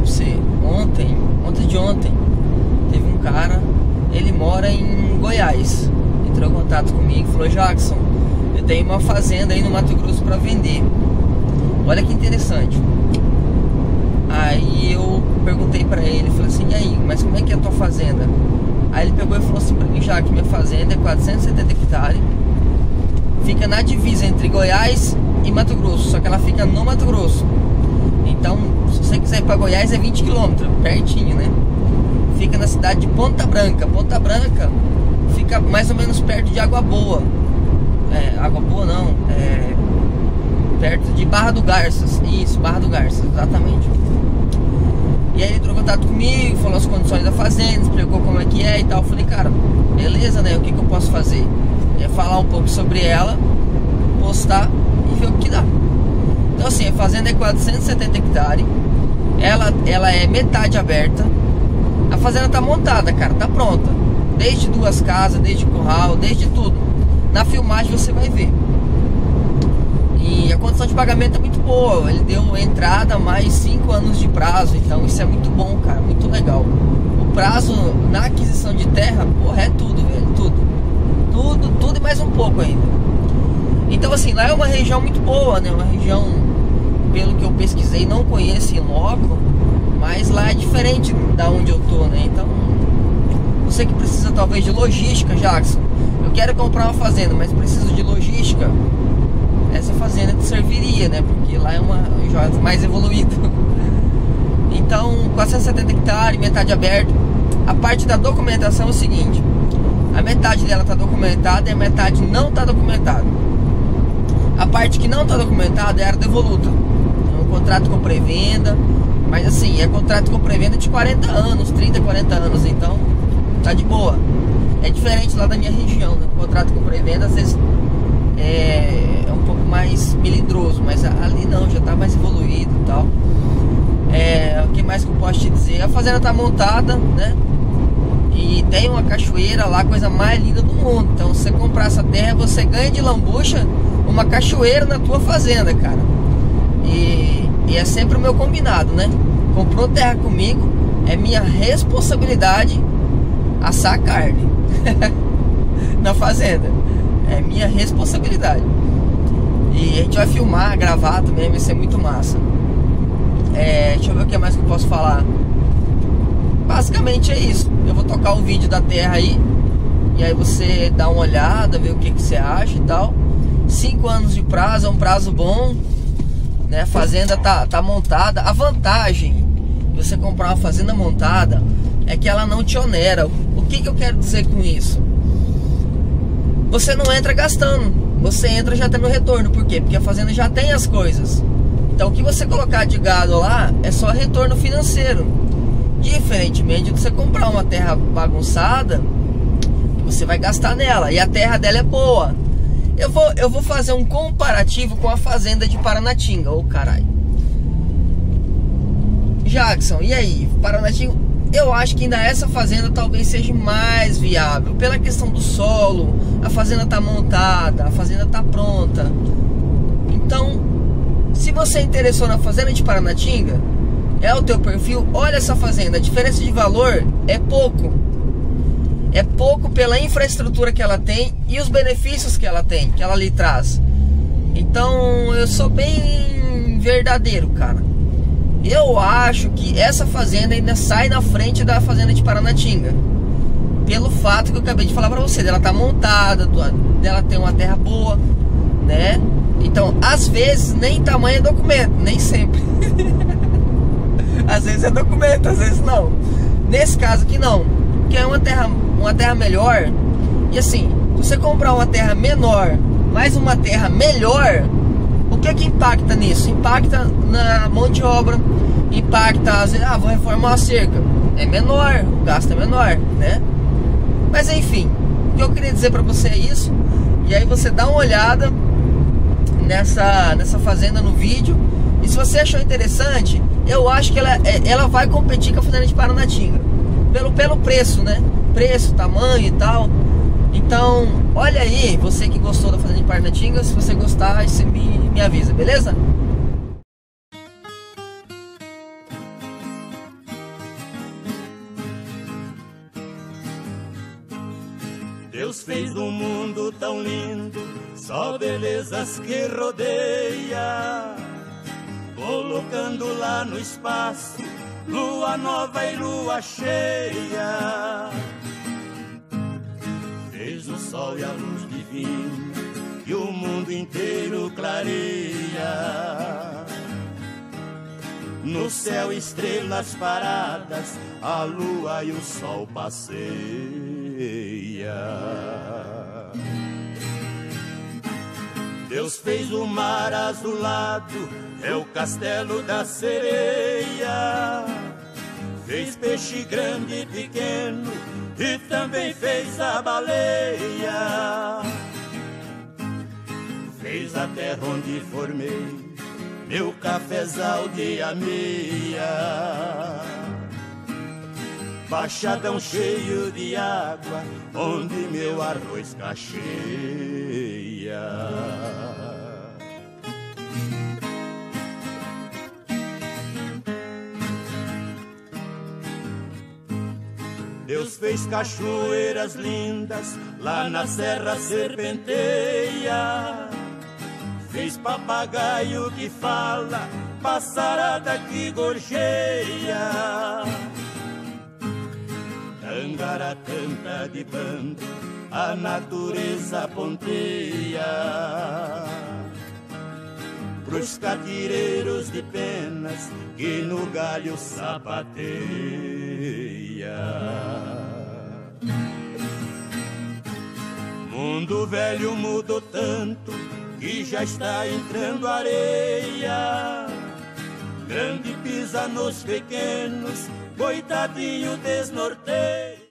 você. Ontem de ontem, teve um cara, ele mora em Goiás, entrou em contato comigo e falou: Jackson, eu tenho uma fazenda aí no Mato Grosso para vender. Olha que interessante. Aí eu perguntei pra ele, falei assim: e aí, mas como é que é a tua fazenda? Aí ele pegou e falou assim pra mim: já que minha fazenda é 470 hectares, fica na divisa entre Goiás e Mato Grosso, só que ela fica no Mato Grosso. Então, se você quiser ir pra Goiás é 20 km, pertinho, né? Fica na cidade de Ponta Branca. Ponta Branca fica mais ou menos perto de Água Boa. Água Boa não, perto de Barra do Garças. Isso, Barra do Garças, exatamente. E aí ele entrou em contato comigo, falou as condições da fazenda, explicou como é que é e tal. Eu falei: cara, beleza, né? O que eu posso fazer? É falar um pouco sobre ela, postar e ver o que dá. Então assim, a fazenda é 470 hectares. Ela é metade aberta. A fazenda tá montada, cara, tá pronta. Desde 2 casas, desde curral, desde tudo. Na filmagem você vai ver. E a condição de pagamento é muito boa. Ele deu entrada mais 5 anos de prazo. Então isso é muito bom, cara, muito legal. O prazo na aquisição de terra, porra, é tudo, velho, tudo e mais um pouco ainda. Então assim, lá é uma região muito boa, né? Uma região, pelo que eu pesquisei, não conheço em loco, mas lá é diferente da onde eu tô, né? Então, você que precisa talvez de logística, Jackson, eu quero comprar uma fazenda, mas preciso de logística, essa fazenda te serviria, né? Porque lá é uma já mais evoluída. Então, 470 hectares, metade aberta. A parte da documentação é o seguinte: a metade dela está documentada e a metade não está documentada. A parte que não está documentada é a área devoluta. É um contrato com pré-venda, mas assim, é contrato com pré-venda de 40 anos, 30, 40 anos, então tá de boa. É diferente lá da minha região, né? O contrato com pré-venda às vezes é um pouco mais melindroso, mas ali não, já tá mais evoluído e tal. O que mais que eu posso te dizer? A fazenda tá montada, né? E tem uma cachoeira lá, coisa mais linda do mundo. Então, se você comprar essa terra, você ganha de lambucha uma cachoeira na tua fazenda, cara. E é sempre o meu combinado, né? Comprou terra comigo, é minha responsabilidade assar a carne na fazenda. É minha responsabilidade. E a gente vai filmar, gravar também, vai ser muito massa. Deixa eu ver o que mais que eu posso falar. Basicamente é isso. Eu vou tocar o vídeo da terra aí, e aí você dá uma olhada, vê o que você acha e tal. 5 anos de prazo, é um prazo bom, né? A fazenda tá montada. A vantagem de você comprar uma fazenda montada é que ela não te onera. O que eu quero dizer com isso? Você não entra gastando, você entra já tendo retorno. Por quê? Porque a fazenda já tem as coisas. Então o que você colocar de gado lá é só retorno financeiro. Diferentemente de você comprar uma terra bagunçada, você vai gastar nela, e a terra dela é boa. Eu vou fazer um comparativo com a fazenda de Paranatinga. Ô caralho, Jackson, e aí, Paranatinga? Eu acho que ainda essa fazenda talvez seja mais viável, pela questão do solo. A fazenda tá montada, a fazenda tá pronta. Então, se você interessou na fazenda de Paranatinga, é o teu perfil, olha essa fazenda. A diferença de valor é pouco. É pouco pela infraestrutura que ela tem e os benefícios que ela tem, que ela lhe traz. Então eu sou bem verdadeiro, cara. Eu acho que essa fazenda ainda sai na frente da fazenda de Paranatinga, pelo fato que eu acabei de falar pra você, dela tá montada, dela tem uma terra boa, né? Então às vezes nem tamanho é documento, nem sempre. Às vezes é documento, às vezes não. Nesse caso aqui não, porque é uma terra melhor. E assim, se você comprar uma terra menor, mais uma terra melhor, o que impacta nisso? Impacta na mão de obra, impacta, às vezes, vou reformar a cerca, é menor, o gasto é menor, né? Mas enfim, o que eu queria dizer pra você é isso. E aí você dá uma olhada nessa fazenda no vídeo. E se você achou interessante, eu acho que ela vai competir com a fazenda de Paranatinga pelo preço, né? Preço, tamanho e tal. Então, olha aí, você que gostou da fazenda de Paranatinga, se você gostar, você me avisa, beleza? Deus fez um mundo tão lindo, só belezas que rodeia, colocando lá no espaço lua nova e lua cheia. Fez o sol e a luz divina que o mundo inteiro clareia. No céu estrelas paradas, a lua e o sol passeia. Deus fez o mar azulado, é o castelo da sereia. Fez peixe grande e pequeno e também fez a baleia. Fez a terra onde formei meu cafezal de ameia, baixadão cheio de água onde meu arroz cacheia. Deus fez cachoeiras lindas lá na Serra Serpenteia. Fez papagaio que fala, passarada que gorjeia. Tangara canta de bando, a natureza ponteia. Pros catireiros de penas que no galho sapateia. Mundo velho mudou tanto que já está entrando areia. Grande pisa nos pequenos, coitadinho desnorteia.